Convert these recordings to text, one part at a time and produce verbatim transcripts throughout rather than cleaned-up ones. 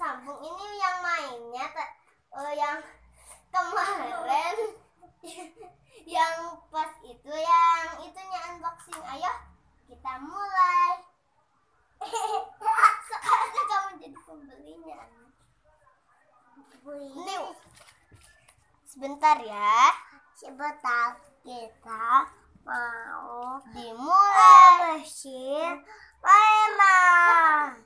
sambung. Ini yang mainnya uh, yang kemarin yang pas itu yang itunya unboxing. Ayo kita mulai. Sekarang kamu jadi pembelinya. Ini sebentar ya. Sebentar kita mau dimulai. mesin mainan.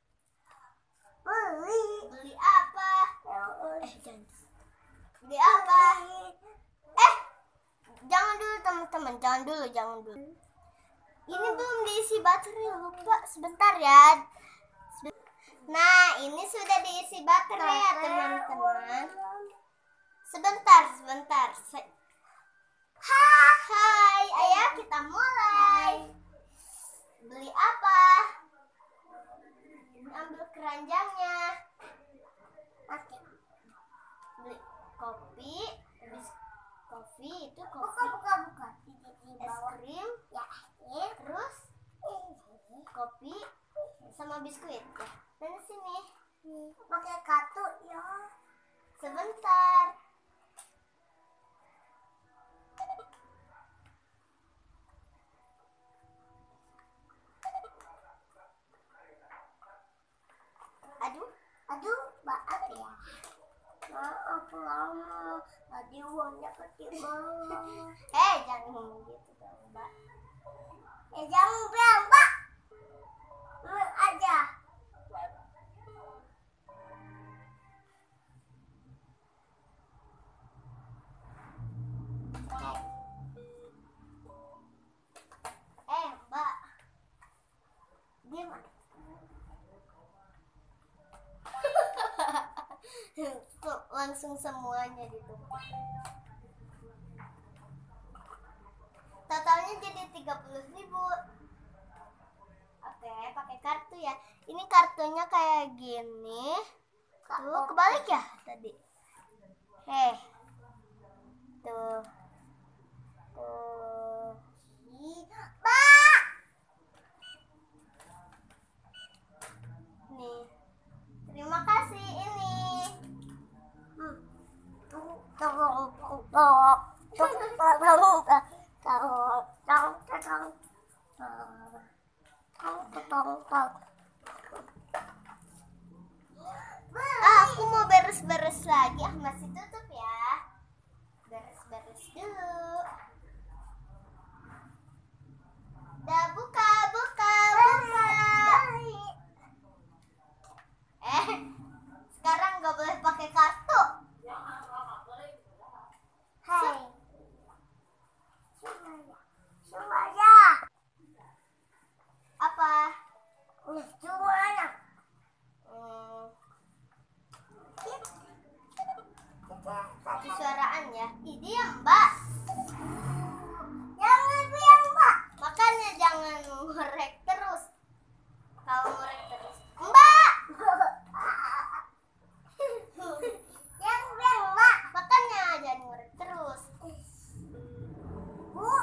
Beli Beli apa? eh jangan Beli apa? Eh, jangan dulu teman-teman, jangan dulu, jangan dulu. Ini belum diisi baterai, lupa. Sebentar ya. Nah, ini sudah diisi baterai ya teman-teman. Sebentar, sebentar. Se- Hai, ayo kita mulai. Beli apa? Ini ambil keranjangnya. Oke. Beli kopi, habis kopi itu Buka kopi, buka buka. Di di es bawah. krim, Ya, ini. terus kopi sama biskuit. Ya, dan sini. Pakai kartu ya. Sebentar. Aduh, Aduh, maaf ya. Maaf lama. Tadi uangnya kecil banget. eh jangan ngomong gitu dong, Mbak. Eh jangan bilang, Mbak. Lu aja. Eh, Mbak. Diam. Tuh, langsung semuanya ditumpah. Totalnya jadi tiga puluh ribu. Oke, pakai kartu ya. Ini kartunya kayak gini. Tuh, kebalik ya tadi. Heh. Tuh. Tuh. Mbak. Nih. Terima kasih ini. Hmm. Tuh, tolong, tolong, tolong, tolong, tolong, tolong, tolong, tolong, tolong, tolong. Ah, aku mau beres-beres lagi. Ah, masih tutup ya. Beres-beres dulu. Dah buka, buka, buka. Eh, sekarang nggak boleh pakai kartu. Hai. Semuanya. Semuanya. Apa? Semuanya. Hmm, suaraan ya. Ih, diam, Mbak. Jangan bilang, Mbak. Makanya jangan ngorek terus. Kalau ngorek terus, Mbak. Jangan bilang, Mbak. Makanya jangan ngorek terus. Bu.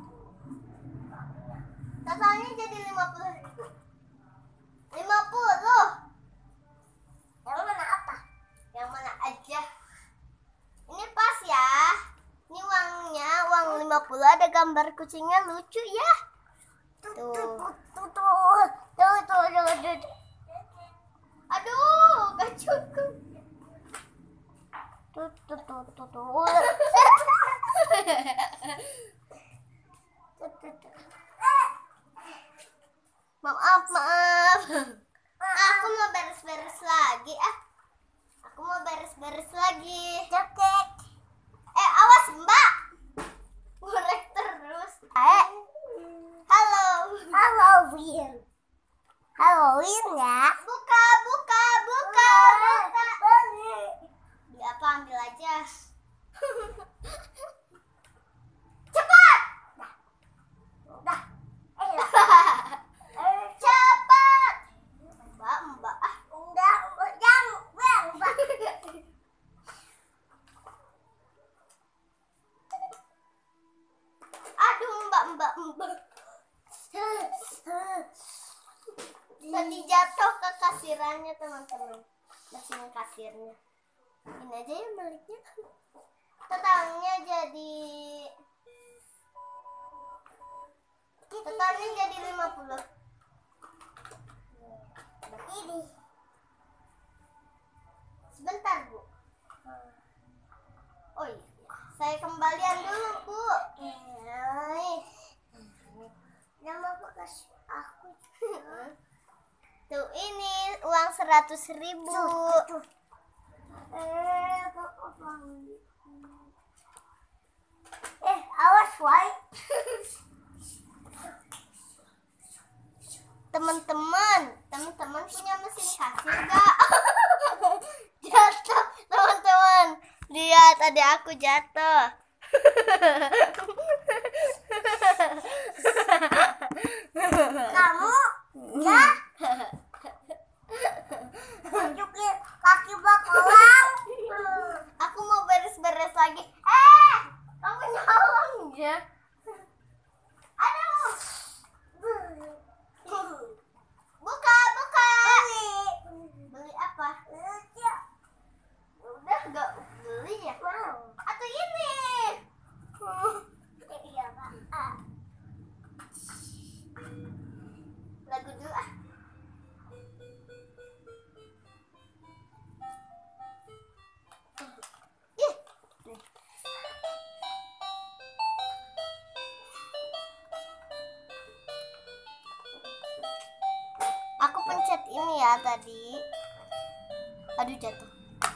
Totalnya jadi lima puluh ribu. lima puluh. Yang mana apa? Yang mana aja. Ini pas ya. Ini uangnya, uang lima puluh ada gambar kucingnya, lucu ya. Tuh, Tuh. tuh, tuh, tuh, tuh, tuh, tuh, tuh. Aduh, gak cukup. Tuh, tuh, tuh, tuh, tuh. Tuh, tuh, tuh. Maaf, maaf. Aku mau beres-beres lagi. Ah, aku mau beres-beres lagi. Cekek. Eh, awas, Mbak. Ngorek terus. Eh, halo. Halloween. Halloween ya. Buka, buka, buka, buka. Di apa, ambil aja. Cepat. Udah. Eh, Cepat. Mbak, Mbak. Ah, udah, jangan, bang, bang. aduh, Mbak, Mbak, Mbak. Tadi jatuh ke kasirannya, teman-teman. mesin kasirnya. Ini aja ya baliknya. Totalnya jadi totalnya jadi lima puluh. Ini. Sebentar, Bu. Oh iya, saya kembalian dulu, Bu. Nama bekas aku. Tuh, ini uang seratus ribu. Eh, eh, awas, Wai. Teman-teman, teman-teman punya mesin kasir gak? Jatuh, teman-teman. Lihat, adik aku jatuh. Kamu ya tunjukin kaki bakalan. Aku mau beres-beres lagi. Eh, kamu nyolong ya? Aduh. Buka, buka. Beli. Beli apa? Ya, Udah gak beli ya? mau. Atau ini? Iya, Pak. Ah. Lagu dulu ah. Ih. Aku pencet ini ya tadi. Aduh, jatuh.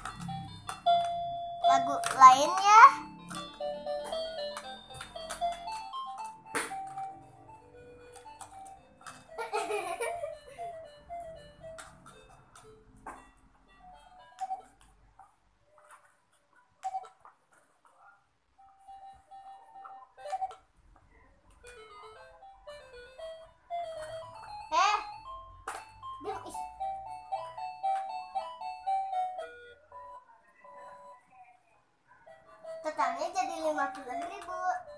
Lagu lain ya. Eh, diam, ih. Totalnya jadi lima puluh ribu.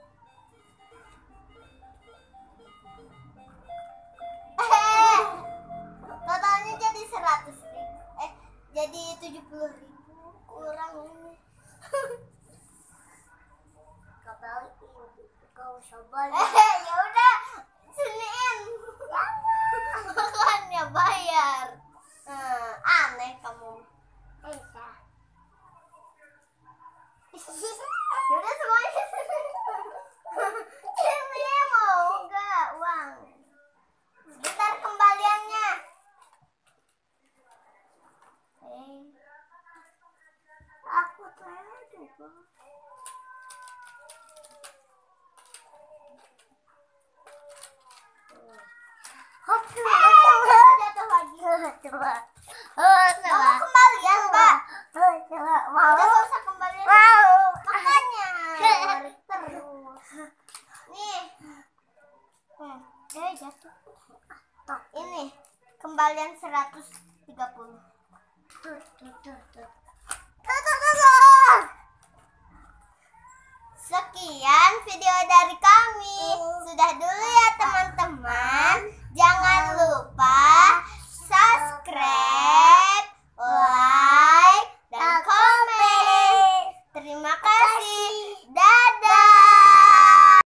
Eh, totalnya jadi seratus ribu. Eh, jadi tujuh puluh ribu. Kurang ini. Kau balikin. Kau coba. Eh, ya udah, siniin. Makanya bayar. Hmm, aneh kamu. Eh, Sah. Yaudah semuanya sini mau enggak uang? Sebentar kembaliannya. Eh, Aku tadi, Pak. hop, eh, jatuh lagi. Coba. Oh, Mau coba. kembalian, Pak? Oh, coba. Udah Mau. nggak usah kembalian. Mau. Makanya narik terus. Nih. Hmm, eh jatuh. Tuh. Ini kembalian seratus tiga puluh. Tuh, tuh, tuh, tuh. Sekian video dari